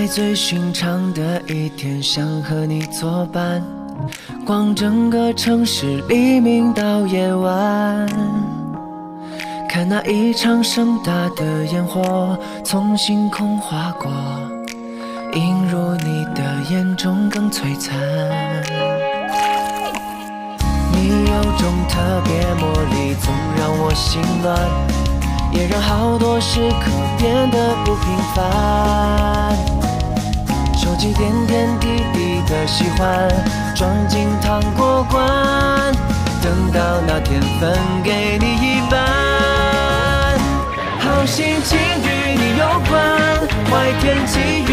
最寻常的一天，想和你作伴，逛整个城市，黎明到夜晚，看那一场盛大的烟火从星空划过，映入你的眼中更璀璨。你有种特别魔力，总让我心乱，也让好多时刻变得不平凡。收集点点滴滴的喜欢，装进糖果罐，等到那天分给你一半。好心情与你有关，坏天气